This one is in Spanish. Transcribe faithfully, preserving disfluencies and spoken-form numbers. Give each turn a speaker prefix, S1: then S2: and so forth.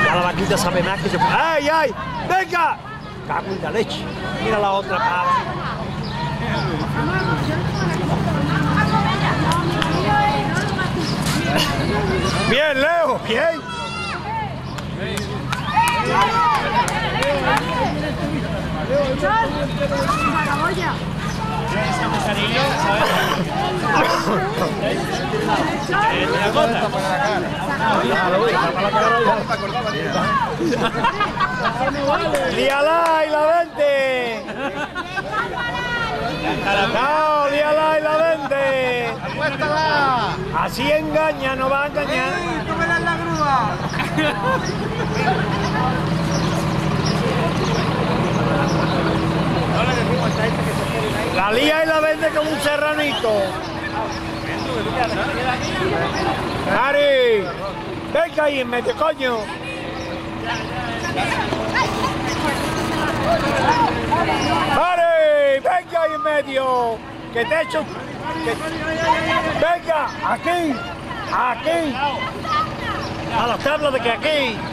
S1: Ya la vaquita sabe más que se... ¡Ay, ay! ¡Venga! Cago en la leche. Mira la otra pava. Bien, Leo, bien. ¡Líala y la vende! ¡No, líala y la vende! Así engaña, no va a engañar.
S2: ¡Cómela en la grúa!
S1: La lía y la vende como un serranito. ¡Ari! ¡Venga ahí en medio, coño! ¡Ari! ¡Venga ahí en medio! ¡Que te echo! Que... ¡Venga! ¡Aquí! ¡Aquí! A las tablas de que aquí.